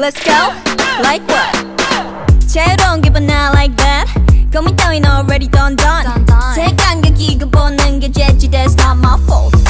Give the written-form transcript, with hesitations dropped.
Let's go, like what? 자유로운 기분 not like that. 고민 따윈 already done. 색안경 끼고 보는 게 재치, that's not my fault.